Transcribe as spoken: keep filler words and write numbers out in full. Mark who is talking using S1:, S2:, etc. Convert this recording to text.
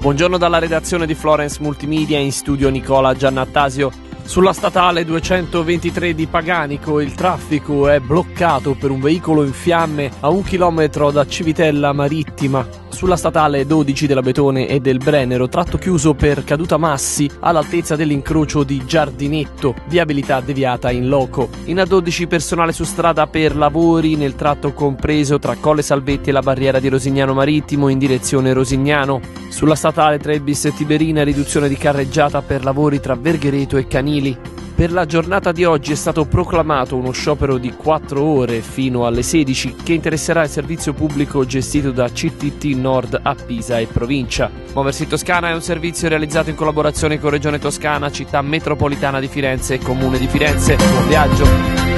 S1: Buongiorno dalla redazione di Florence Multimedia, in studio Nicola Giannattasio. Sulla statale duecentoventitré di Paganico il traffico è bloccato per un veicolo in fiamme a un chilometro da Civitella Marittima. Sulla statale dodici della Betone e del Brennero, tratto chiuso per caduta massi all'altezza dell'incrocio di Giardinetto, viabilità deviata in loco. In A dodici personale su strada per lavori nel tratto compreso tra Colle Salvetti e la barriera di Rosignano Marittimo in direzione Rosignano. Sulla statale tre bis Tiberina riduzione di carreggiata per lavori tra Verghereto e Canili. Per la giornata di oggi è stato proclamato uno sciopero di quattro ore fino alle sedici che interesserà il servizio pubblico gestito da C T T Nord a Pisa e provincia. Muoversi Toscana è un servizio realizzato in collaborazione con Regione Toscana, Città Metropolitana di Firenze e Comune di Firenze. Buon viaggio!